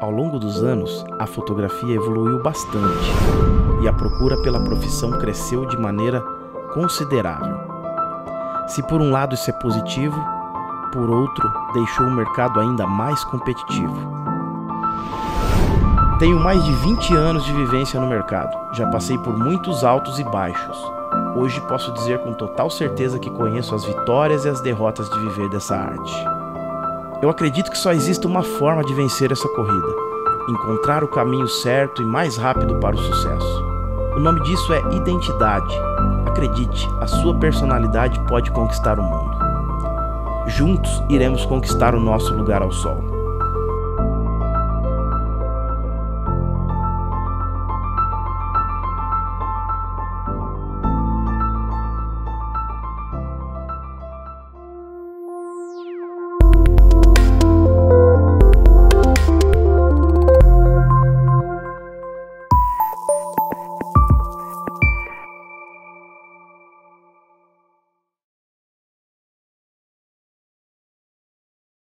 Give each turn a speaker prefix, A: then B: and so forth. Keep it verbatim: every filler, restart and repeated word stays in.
A: Ao longo dos anos, a fotografia evoluiu bastante e a procura pela profissão cresceu de maneira considerável. Se por um lado isso é positivo, por outro, deixou o mercado ainda mais competitivo. Tenho mais de vinte anos de vivência no mercado, já passei por muitos altos e baixos. Hoje posso dizer com total certeza que conheço as vitórias e as derrotas de viver dessa arte. Eu acredito que só existe uma forma de vencer essa corrida: encontrar o caminho certo e mais rápido para o sucesso. O nome disso é identidade. Acredite, a sua personalidade pode conquistar o mundo. Juntos iremos conquistar o nosso lugar ao sol.